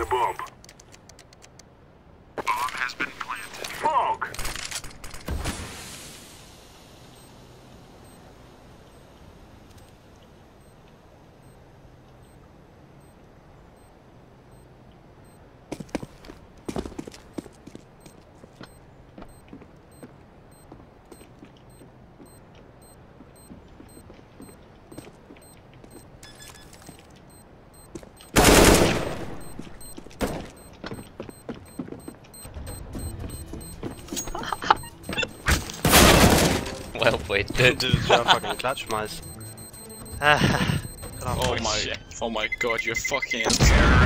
bomb. Bomb has been planted. Fog! Well played. Did a fucking clutch, mice. Oh my god, you're fucking insane.